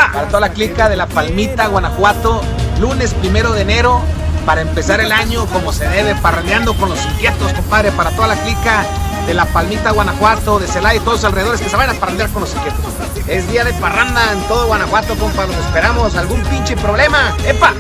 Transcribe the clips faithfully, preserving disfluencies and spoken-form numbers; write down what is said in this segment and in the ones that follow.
Para toda la clica de La Palmita, Guanajuato, lunes primero de enero, para empezar el año como se debe, parrandeando con los inquietos, compadre. Para toda la clica de La Palmita, Guanajuato, de Celaya y todos los alrededores que se vayan a parrandear con los inquietos. Es día de parranda en todo Guanajuato, compa. Los esperamos. ¿Algún pinche problema? ¡Epa!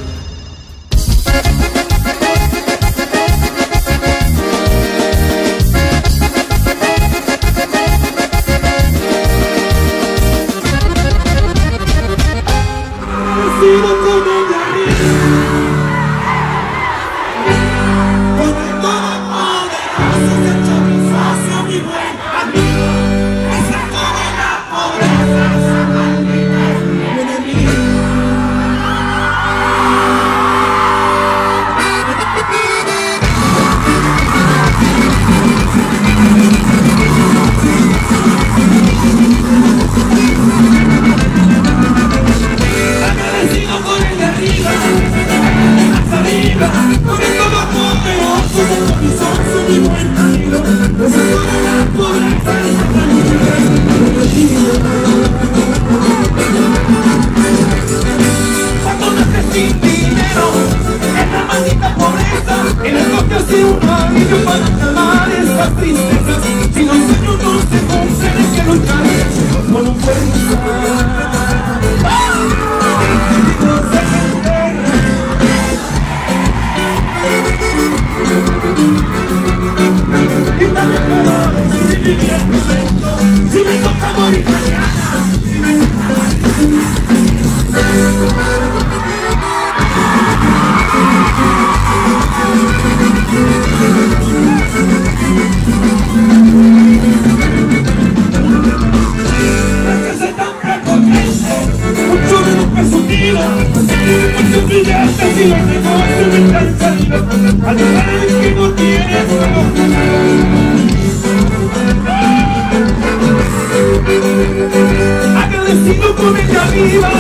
Agradecido por el de arriba.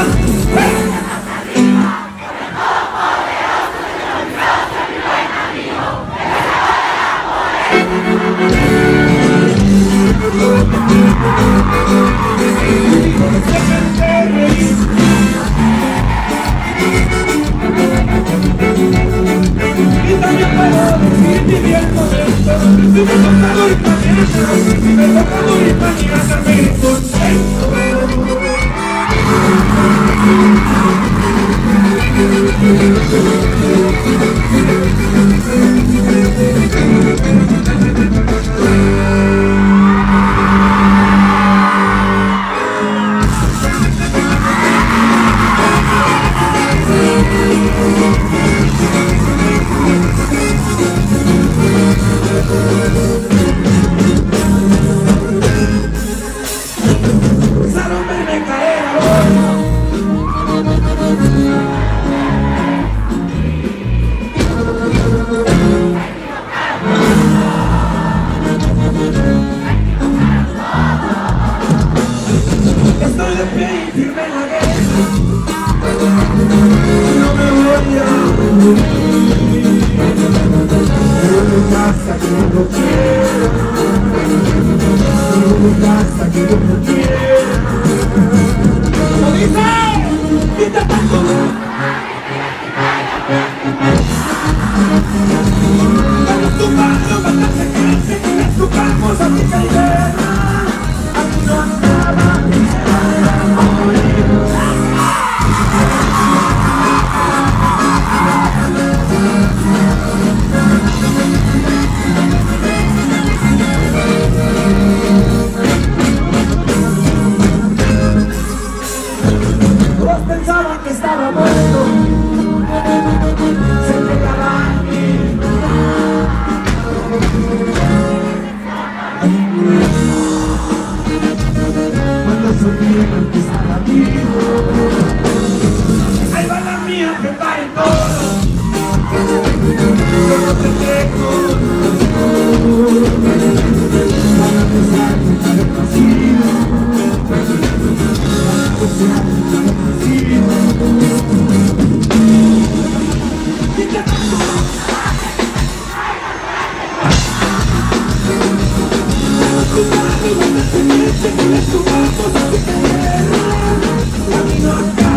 Camino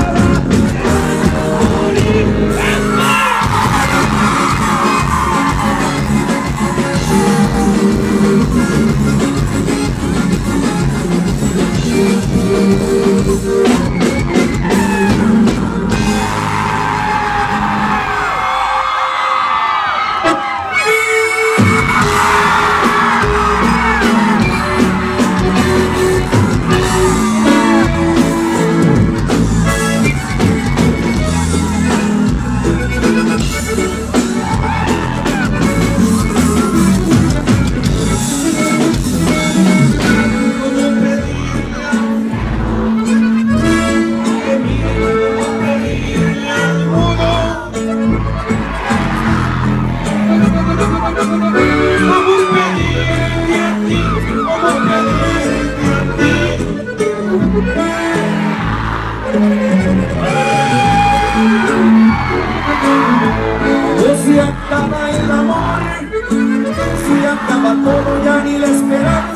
Si acaba el amor, si acaba todo, ya ni la esperanza.